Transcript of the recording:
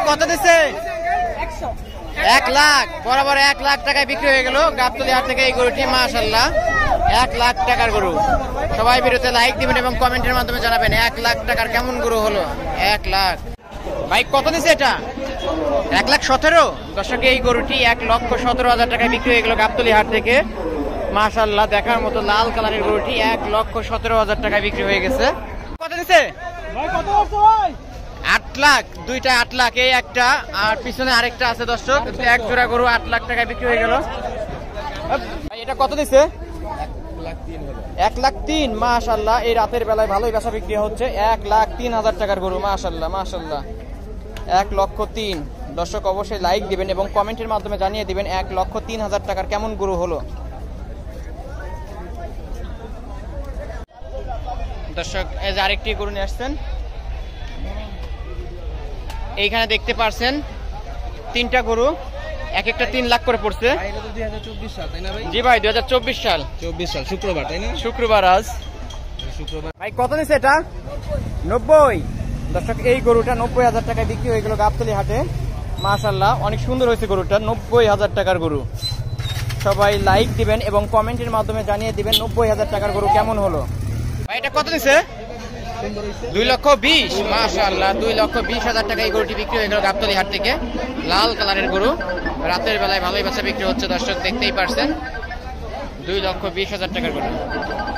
কত দিচ্ছে? 1 লাখ, বরাবর 1 লাখ টাকায় বিক্রি হয়ে গেল গাবতলী হাট থেকে এই গরুটি। মাশাআল্লাহ 1 লাখ টাকার গরু। সবাই ভিডিওতে লাইক দিবেন এবং কমেন্টের মাধ্যমে জানাবেন 1 লাখ টাকার কেমন গরু হলো। 1 লাখ। ভাই কত দিচ্ছে এটা? 1,17,000। দর্শক এই গরুটি 1,17,000 টাকায় বিক্রি হয়ে গেল গাবতলী হাট থেকে। মাশাআল্লাহ দেখার মতো লাল কালারের গরুটি 1,17,000 টাকায় বিক্রি হয়ে গেছে। কত দিচ্ছে? 8 লাখ। দুইটা 8 লাখ, এই একটা আর পিছনে আরেকটা আছে দর্শক। এক জোড়া গরু 8 লাখ টাকায় বিক্রি হয়ে গেল। এটা কত দিচ্ছে? 1,03,000। মাশাআল্লাহ এই রাতের বেলায় ভালোই বেচা বিক্রি হচ্ছে। 1,03,000 টাকার গরু। মাশাআল্লাহ মাশাআল্লাহ 1,03,000। দর্শক অবশ্যই লাইক দিবেন এবং কমেন্টের মাধ্যমে জানিয়ে দিবেন 1,03,000 টাকার কেমন গরু হলো। দর্শক এই যে আরেকটি গরু নিয়ে আসছেন, এইখানে দেখতে পারছেন 3টা গরু, এক একটা 3 লাখ করে পড়ছে। জি ভাই 2024 সাল। 24 সাল শুক্রবার, তাই না? শুক্রবার আজ শুক্রবার। ভাই কত নিচ্ছে এটা? 90। দর্শক এই গরুটা 90,000 টাকায় বিক্রি হয়ে গেল গাবতলী হাটে। মাশাআল্লাহ অনেক সুন্দর হয়েছে গরুটা। 90,000 টাকার গরু। সবাই লাইক দিবেন এবং কমেন্টের মাধ্যমে জানিয়ে দিবেন 90,000 টাকার গরু কেমন হলো। ভাই এটা কত নিচ্ছে? 2,20,000। মাশাআল্লাহ 2,20,000 টাকা এই গরুটি বিক্রি হয়ে গেল গাবতলী হাট থেকে। লাল কালারের গরু, রাতের বেলায় ভালোই বেচা বিক্রি হচ্ছে দর্শক দেখতেই পারছেন। 2,20,000 টাকার গরু।